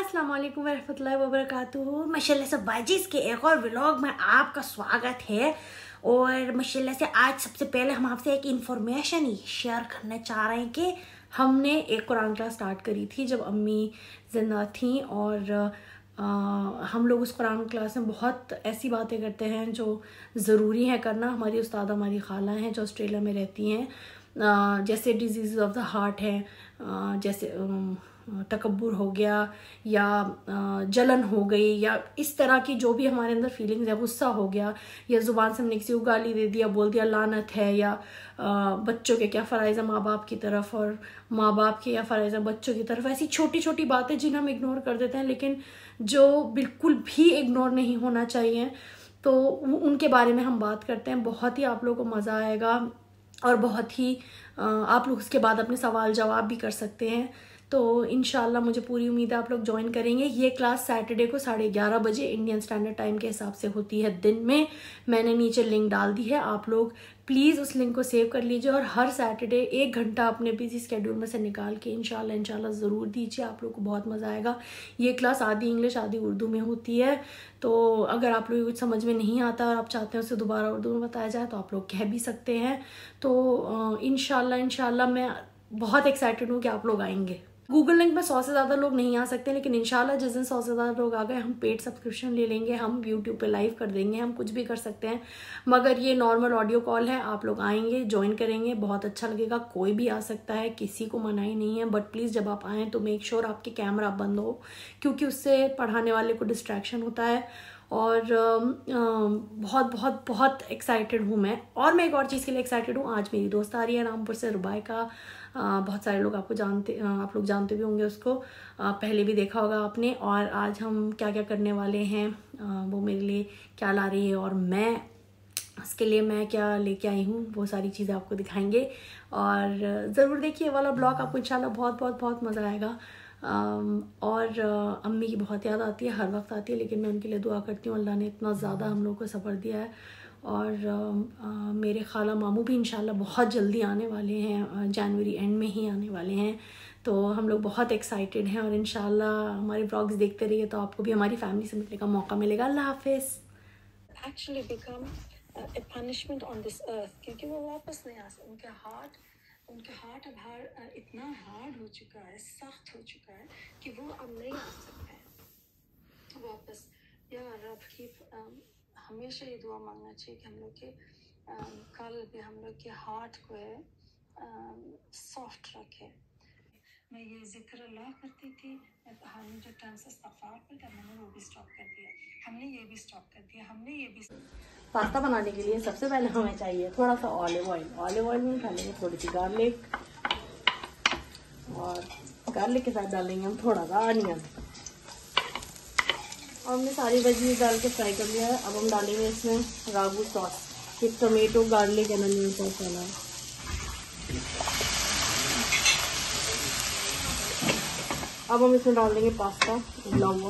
अस्सलाम वालेकुम वरहमतुल्लाहि वबरकातुहू। माशाल्लाह से बाजिस के एक और व्लॉग में आपका स्वागत है। और माशाल्लाह से आज सबसे पहले हम आपसे एक इन्फॉर्मेशन शेयर करना चाह रहे हैं कि हमने एक कुरान क्लास स्टार्ट करी थी जब अम्मी जिंदा थी। और हम लोग उस कुरान क्लास में बहुत ऐसी बातें करते हैं जो ज़रूरी है करना। हमारी उस्ताद हमारी खाला हैं जो ऑस्ट्रेलिया में रहती हैं, जैसे डिजीज़ ऑफ द हार्ट है, जैसे तकब्बुर हो गया या जलन हो गई, या इस तरह की जो भी हमारे अंदर फीलिंग्स है, गुस्सा हो गया या ज़ुबान से हमने किसी को गाली दे दिया, बोल दिया लानत है, या बच्चों के क्या फ़राइज़ है माँ बाप की तरफ और माँ बाप के क्या फ़राइज़ है बच्चों की तरफ। ऐसी छोटी छोटी बातें जिन्हें हम इग्नोर कर देते हैं लेकिन जो बिल्कुल भी इग्नोर नहीं होना चाहिए, तो उनके बारे में हम बात करते हैं। बहुत ही आप लोगों को मज़ा आएगा और बहुत ही आप लोग उसके बाद अपने सवाल जवाब भी कर सकते हैं। तो इंशाल्लाह मुझे पूरी उम्मीद है आप लोग ज्वाइन करेंगे। ये क्लास सैटरडे को 11:30 बजे इंडियन स्टैंडर्ड टाइम के हिसाब से होती है दिन में। मैंने नीचे लिंक डाल दी है, आप लोग प्लीज़ उस लिंक को सेव कर लीजिए और हर सैटरडे 1 घंटा अपने बिजी स्केड्यूल में से निकाल के इंशाल्लाह ज़रूर दीजिए। आप लोग को बहुत मज़ा आएगा। ये क्लास आधी इंग्लिश आधी उर्दू में होती है, तो अगर आप लोग कुछ समझ में नहीं आता और आप चाहते हैं उसे दोबारा उर्दू में बताया जाए तो आप लोग कह भी सकते हैं। तो इंशाल्लाह मैं बहुत एक्साइटेड हूँ कि आप लोग आएंगे। गूगल लिंक में 100 से ज़्यादा लोग नहीं आ सकते, लेकिन इंशाल्लाह जिस दिन 100 से ज़्यादा लोग आ गए हम पेड सब्सक्रिप्शन ले लेंगे, हम यूट्यूब पे लाइव कर देंगे, हम कुछ भी कर सकते हैं। मगर ये नॉर्मल ऑडियो कॉल है, आप लोग आएंगे ज्वाइन करेंगे, बहुत अच्छा लगेगा। कोई भी आ सकता है, किसी को मनाही नहीं है, बट प्लीज़ जब आप आएँ तो मेक श्योर आपके कैमरा बंद हो, क्योंकि उससे पढ़ाने वाले को डिस्ट्रैक्शन होता है। और बहुत बहुत बहुत एक्साइटेड हूँ मैं। और मैं एक और चीज़ के लिए एक्साइटेड हूँ, आज मेरी दोस्त आ रही है रामपुर से, रुबाइका। बहुत सारे लोग आप लोग जानते भी होंगे उसको, पहले भी देखा होगा आपने। और आज हम क्या क्या करने वाले हैं, वो मेरे लिए क्या ला रही है और मैं उसके लिए मैं क्या लेके आई हूँ, वो सारी चीज़ें आपको दिखाएंगे। और ज़रूर देखिए वाला ब्लॉग, आपको इंशाल्लाह बहुत बहुत बहुत मज़ा आएगा। और अम्मी की बहुत याद आती है, हर वक्त आती है, लेकिन मैं उनके लिए दुआ करती हूँ। अल्लाह ने इतना ज़्यादा हम लोगों को सब्र दिया है। और मेरे खाला मामू भी इंशाल्लाह बहुत जल्दी आने वाले हैं, जनवरी एंड में ही आने वाले हैं। तो हम लोग बहुत एक्साइटेड हैं और इंशाल्लाह हमारे व्लॉग्स देखते रहिए तो आपको भी हमारी फैमिली से मिलने का मौका मिलेगा। अल्लाह हाफिज़। Actually become a punishment on this earth, क्योंकि वो वापस नहीं आ सकते। उनके हार्ट अब इतना हार्ड हो चुका है, सख्त हो चुका है कि वो अब नहीं आ सकते हैं वापस। या रब की हमेशा ये दुआ मांगना चाहिए कि हम लोग के कल्ब पे, हम लोग के हार्ट को सॉफ्ट रखे। मैं ये जिक्र अल्लाह करती थी, हमने जो टाइम से इस्तिग़फ़ार करता, मैंने वो भी स्टॉप कर दिया, हमने ये भी स्टॉप कर दिया, हमने ये भी। पास्ता बनाने के लिए सबसे पहले हमें चाहिए थोड़ा सा ऑलिव ऑयल। ऑलिव ऑयल में डालेंगे थोड़ी सी गार्लिक, और गार्लिक के साथ डालेंगे हम थोड़ा सा अनियन। और हमने सारी वेजीज डाल के फ्राई कर लिया है। अब हम डालेंगे इसमें रागू सॉस, ये tomato garlic and onion sauce वाला है। अब हम इसमें डाल देंगे पास्ता उबला हुआ।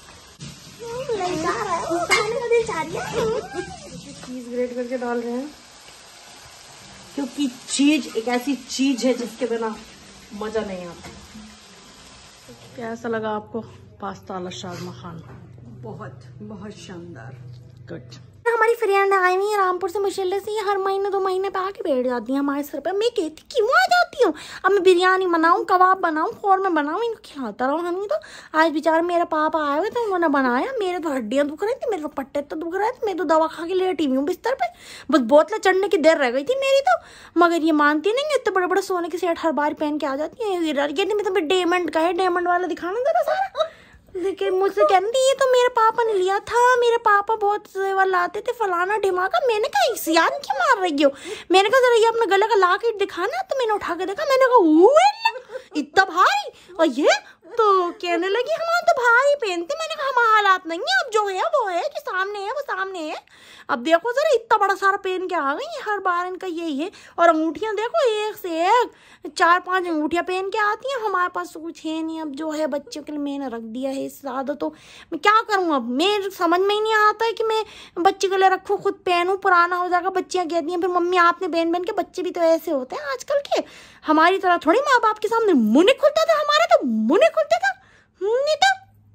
चीज ग्रेट करके डाल रहे हैं, क्योंकि चीज एक ऐसी चीज है जिसके बिना मजा नहीं आता। कैसा लगा आपको पास्ता अला शाज़मा खान? बहुत बहुत शानदार। गुड। हमारी फ्रेंड आई हुई है रामपुर से, माशाल्लाह से ये हर महीने 2 महीने पे आके बैठ जाती है हमारे सर पे। मैं कहती क्यों आ जाती हूँ, अब मैं बिरयानी बनाऊँ, कबाब बनाऊँ, कौरमा बनाऊँ, इनको खिलाता रहो। हम तो आज बेचारा मेरा पापा आए हुए थे, उन्होंने बनाया। मेरे तो हड्डियाँ दुख रही थी, मेरे तो पट्टे तो दुख रहे थे, मैं तो दवा खा के लेटी हुई हूँ बिस्तर पे। बस बोतलें चढ़ने की देर रह गई थी मेरी तो, मगर ये मानती नहीं है। इतने बड़े बड़े सोने के सेट हर बार पहन के आ जाती है। मैं तुम्हें डायमंड का है, डायमंड वाला दिखाना जरा सारा। लेकिन मुझसे कहती ये तो मेरे पापा ने लिया था, मेरे पापा बहुत सेवा लाते थे, फलाना ढिमाका। मैंने कहा इस याद क्यों मार रही हो? मैंने कहा जरा ये अपना गले का लॉकेट दिखाना। तो मैंने उठा के देखा, मैंने कहा इतना भारी। और ये तो कहने लगी हमारा तो भारी पहनते। मैंने कहा हमारा हालात नहीं है, अब जो है वो है, जो सामने है वो सामने है। अब देखो जरा इतना बड़ा सारा पहन के आ गई, हर बार इनका यही है। और अंगूठियां देखो एक से एक 4-5 अंगूठियां पहन के आती हैं। हमारे पास तो कुछ है नहीं, अब जो है बच्चों के लिए मैंने रख दिया है इस आदत। तो मैं क्या करूँ, अब मेरे समझ में ही नहीं आता है कि मैं बच्चे के लिए रखूँ, खुद पहनूँ, पुराना हो जाएगा। बच्चियाँ कहती हैं फिर मम्मी आपने बहन बहन के बच्चे भी तो ऐसे होते हैं आजकल के, हमारी तरह थोड़ी माँ बाप के सामने मुँह नहीं खुलता था, हमारा तो मुँह नहीं खुलता था। नहीं तो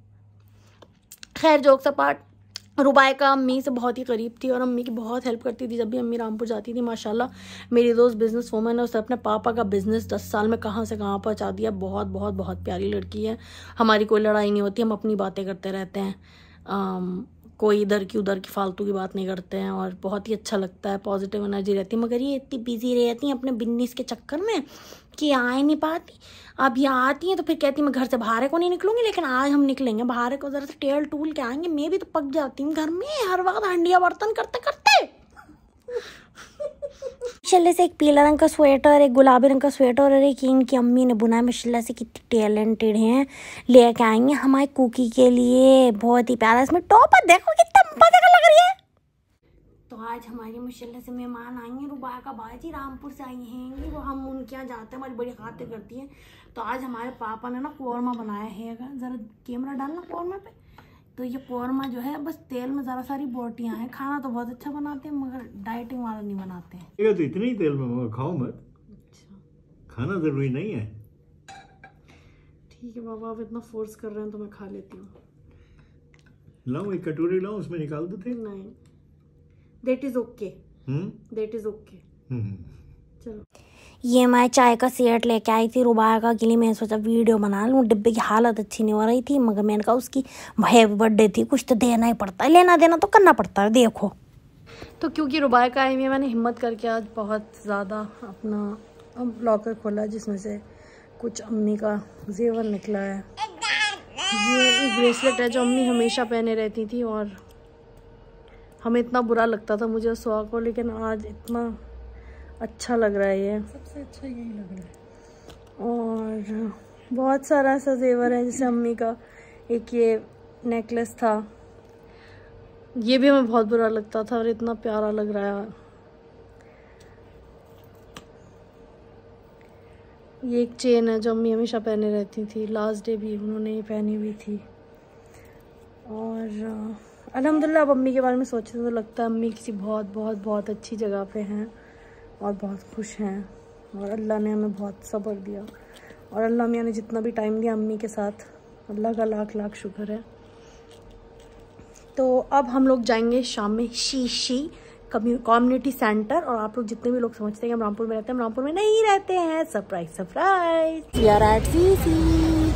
खैर जोक्स अपार्ट, रुबायका अम्मी से बहुत ही करीब थी और अम्मी की बहुत हेल्प करती थी जब भी अम्मी रामपुर जाती थी। माशाल्लाह मेरी दोस्त बिजनेस वूमन है, उसने अपने पापा का बिजनेस 10 साल में कहाँ से कहाँ पहुँचा दिया। बहुत बहुत बहुत प्यारी लड़की है। हमारी कोई लड़ाई नहीं होती, हम अपनी बातें करते रहते हैं, कोई इधर की उधर की फालतू की बात नहीं करते हैं और बहुत ही अच्छा लगता है, पॉजिटिव एनर्जी रहती है। मगर ये इतनी बिजी रहती हैं अपने बिजनेस के चक्कर में कि आ ही नहीं पाती। अब ये आती हैं तो फिर कहती मैं घर से बाहर को नहीं निकलूंगी, लेकिन आज हम निकलेंगे बाहर को, ज़रा से टेल टूल के आएंगे। मैं भी तो पक जाती हूँ घर में हर वक्त हंडिया बर्तन करते करते। माशाल्लाह से एक पीला रंग का स्वेटर, एक गुलाबी रंग का स्वेटर और एक इनकी अम्मी ने बुना है। माशाल्लाह से कितनी टैलेंटेड हैं, लेके आएंगे हमारे कुकी के लिए। बहुत ही प्यारा इसमें टॉप है, देखो कितना मजा का लग रही है। तो आज हमारी माशाल्लाह से मेहमान आएंगे, रुबायका बाजी रामपुर से आई हैं। वो हम उनके यहाँ जाते हैं, हमारी बड़ी खातिर करती हैं। तो आज हमारे पापा ने ना कौरमा बनाया है, ज़रा कैमरा डालना कौरमा पे। तो ये कौरमा जो है बस तेल में ज़रा सारी बोटियाँ हैं। खाना तो बहुत अच्छा बनाते हैं मगर डाइटिंग वाला नहीं बनाते हैं। ये तो इतने ही तेल में खाओ मत, खाना जरूरी नहीं है। ठीक है बाबा, आप इतना फोर्स कर रहे हैं तो मैं खा लेती हूँ। लाओ एक कटोरी लाओ, उसमें निकाल देते। नहीं, that is okay, that is okay. चलो, ये मैं चाय का सेट लेके आई थी रुबायका के लिए। मैंने सोचा वीडियो बना लूँ। डिब्बे की हालत अच्छी नहीं हो रही थी मगर मैंने कहा उसकी हैप्पी बर्थडे थी, कुछ तो देना ही पड़ता है, लेना देना तो करना पड़ता है। देखो तो क्योंकि रुबायका आई हुई, मैंने हिम्मत करके आज बहुत ज़्यादा अपना लॉकर खोला जिसमें से कुछ अम्मी का जेवर निकला है। ये एक ब्रेसलेट है जो अम्मी हमेशा पहने रहती थी और हमें इतना बुरा लगता था मुझे सुहा को, लेकिन आज इतना अच्छा लग रहा है। ये सबसे अच्छा यही लग रहा है। और बहुत सारा ऐसा जेवर है, जैसे अम्मी का एक ये नेकलेस था, ये भी हमें बहुत बुरा लगता था और इतना प्यारा लग रहा है। ये एक चेन है जो अम्मी हमेशा पहने रहती थी, लास्ट डे भी उन्होंने ये पहनी हुई थी। और अल्हम्दुलिल्लाह अब अम्मी के बारे में सोचते तो लगता है अम्मी किसी बहुत बहुत बहुत अच्छी जगह पे हैं और बहुत खुश हैं और अल्लाह ने हमें बहुत सब्र दिया और अल्लाह मियाँ ने जितना भी टाइम दिया अम्मी के साथ, अल्लाह का लाख लाख शुक्र है। तो अब हम लोग जाएंगे शाम में शीशी कम्युनिटी सेंटर। और आप लोग जितने भी लोग समझते हैं कि हम रामपुर में रहते हैं, हम रामपुर में नहीं रहते हैं। Surprise surprise, we are at शीशी।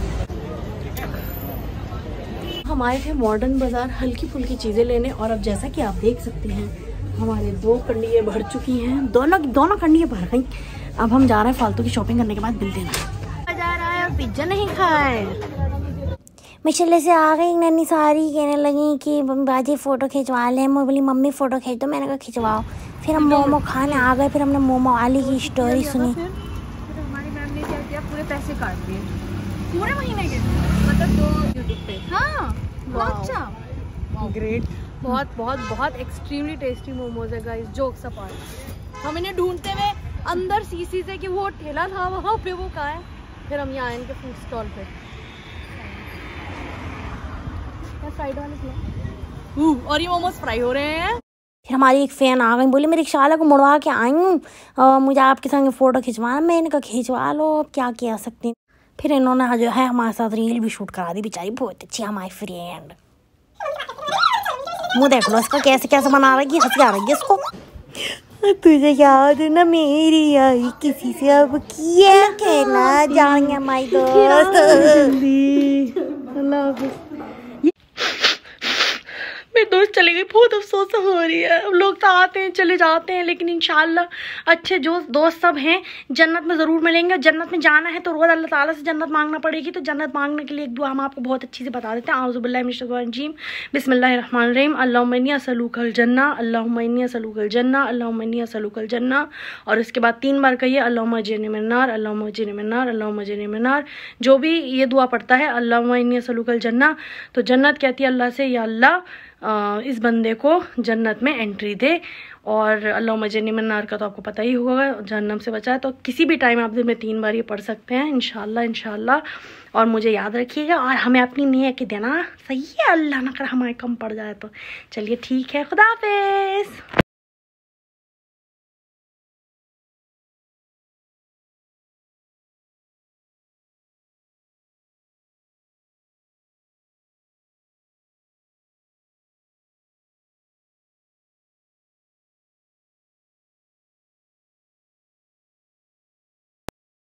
हम आए थे मॉडर्न बाजार हल्की फुल्की चीज़ें लेने और अब जैसा कि आप देख सकते हैं हमारे 2 कंडियाँ भर चुकी हैं, दोनों कंडियाँ भर गई। अब हम जा रहे हैं फालतू की शॉपिंग करने के बाद बिल देना। जा रहा है और पिज्जा नहीं खाए। माशाल्लाह से आ गई नन्ही सारी, कहने लगी कि बाजी फ़ोटो खिंचवा लें। मैं बोली मम्मी फ़ोटो खींच दो, मैंने कहा खिंचवाओ। फिर हम मोमो खाने आ गए, फिर हमने मोमो वाली की स्टोरी सुनी। हमारी मैम ने क्या किया, पूरे पैसे काट दिए पूरे महीने के, मतलब 2 यूट्यूब पे। हाँ बहुत अच्छा, ग्रेट। बहुत बहुत बहुत एक्सट्रीमली टेस्टी मोमोज है गाइस। जोक्स अपार्ट, हम इन्हें ढूंढते हुए अंदर सीसी से कि वो ठेला था वहाँ पे, वो कहाँ है। फिर हम यहाँ इनके फूड स्टॉल पे फ्राइड वाले और ये मोमोज फ्राई हो रहे हैं। फिर हमारी एक फ़ैन आ गई, बोली मैं रिक्शावाला को मुड़वा के आई हूँ, मुझे आपके संग फ़ोटो खिंचवाना। मैंने कहा खिंचवा लो, अब क्या किया सकती। फिर इन्होंने जो है हमारे साथ रील भी शूट करा दी, बेचारी बहुत अच्छी हमारी फ्रेंड। मुँह देख लो इसका कैसे कैसे बना रही है, हंसी आ रही है इसको। तुझे याद ना मेरी आई किसी से अब किया कहना जाएंगे हमारी दोस्त। अल्लाह मेरी दोस्त चली गई, बहुत अफसोस हो रही है। अब लोग तो आते हैं चले जाते हैं, लेकिन इंशाल्लाह अच्छे जो दोस्त सब हैं जन्नत में ज़रूर मिलेंगे। जन्नत में जाना है तो रोज़ अल्लाह ताला से जन्नत मांगना पड़ेगी। तो जन्नत मांगने के लिए एक दुआ हम आपको बहुत अच्छी से बता देते हैं। आऊज़ु बिल्लाहि मिनश शैतानिर रजीम, बिस्मिल्लाहिर रहीम, अल्लाहुम्मा इन्नी असअलुकल जन्नह, अल्लाहुम्मा इन्नी असअलुकल जन्नह, अल्लाहुम्मा इन्नी असअलुकल जन्नह। और इसके बाद 3 बार कहिए अल्लाहुम्मा अजिरनी मिनन नार, अल्लाहुम्मा अजिरनी मिनन नार, अल्लाहुम्मा अजिरनी मिनन नार। जो भी ये दुआ पढ़ता है अल्लाहुम्मा इन्नी असअलुकल जन्नह, तो जन्नत कहती है अल्लाह से या अल्लाह इस बंदे को जन्नत में एंट्री दे। और अल्लाहुम्मा अजिरनी मिनन नार का तो आपको पता ही होगा, जहन्नम से बचाए। तो किसी भी टाइम आप दिन में 3 बार ये पढ़ सकते हैं इंशाल्लाह। और मुझे याद रखिएगा और हमें अपनी नियत देना, सही है। अल्लाह ना कर हमारे कम पड़ जाए तो। चलिए ठीक है, खुदा हाफिज़।